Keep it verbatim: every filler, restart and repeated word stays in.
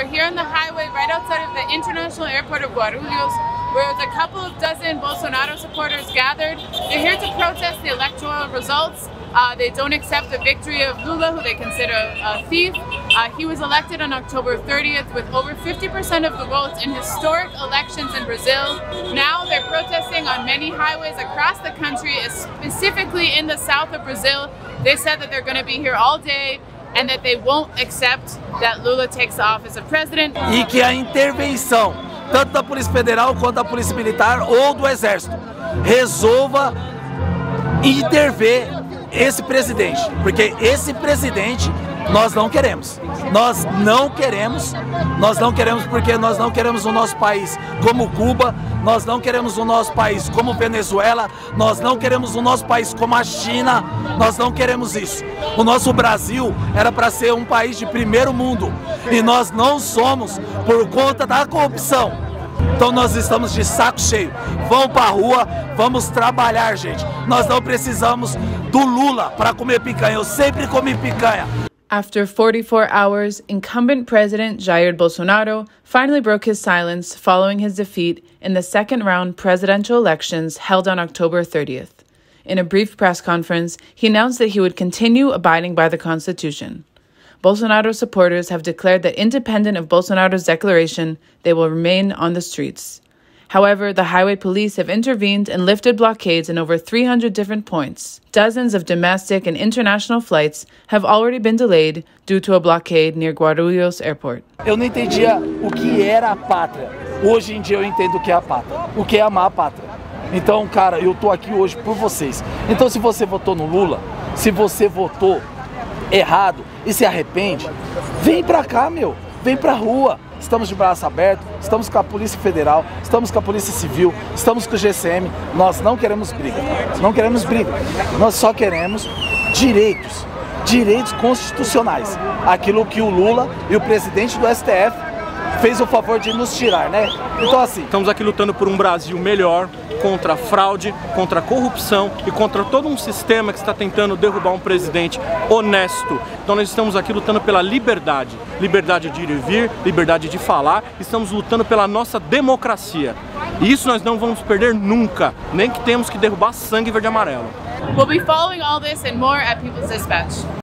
we're here on the highway right outside of the International Airport of Guarulhos, where a couple of dozen Bolsonaro supporters gathered. They're here to protest the electoral results. Uh, they don't accept the victory of Lula, who they consider a thief. Uh, he was elected on October thirtieth with over fifty percent of the votes in historic elections in Brazil. Now they're protesting on many highways across the country, specifically in the south of Brazil. They said that they're going to be here all day and that they won't accept that Lula takes the office of president. E que a intervenção, tanto da Polícia Federal quanto da Polícia Militar ou do Exército, resolva intervir esse presidente, porque esse presidente nós não queremos, nós não queremos, nós não queremos porque nós não queremos o nosso país como Cuba, nós não queremos o nosso país como Venezuela, nós não queremos o nosso país como a China, nós não queremos isso. O nosso Brasil era para ser um país de primeiro mundo e nós não somos por conta da corrupção. Então nós estamos de saco cheio. Vamos para a rua, vamos trabalhar, gente. Nós não precisamos do Lula para comer picanha. Eu sempre comi picanha. After forty-four hours, incumbent President Jair Bolsonaro finally broke his silence following his defeat in the second round presidential elections held on October thirtieth. In a brief press conference, he announced that he would continue abiding by the Constitution. Bolsonaro supporters have declared that independent of Bolsonaro's declaration, they will remain on the streets. However, the highway police have intervened and lifted blockades in over three hundred different points. Dozens of domestic and international flights have already been delayed due to a blockade near Guarulhos Airport. Eu não entendia o que era a pátria. Hoje em dia eu entendo o que é a pátria, o que é amar a pátria. Então, cara, eu tô aqui hoje por vocês. Então, se você votou no Lula, se você votou errado e se arrepende, vem pra cá, meu, vem pra rua. Estamos de braço aberto, estamos com a Polícia Federal, estamos com a Polícia Civil, estamos com o G C M. Nós não queremos briga, não queremos briga, nós só queremos direitos, direitos constitucionais. Aquilo que o Lula e o presidente do S T F fez o favor de nos tirar, né? Então assim, estamos aqui lutando por um Brasil melhor, contra a fraude, contra a corrupção e contra todo um sistema que está tentando derrubar um presidente honesto. Então nós estamos aqui lutando pela liberdade, liberdade de ir e vir, liberdade de falar, estamos lutando pela nossa democracia. E isso nós não vamos perder nunca, nem que temos que derrubar sangue verde e amarelo. We'll be following all this and more at People's Dispatch.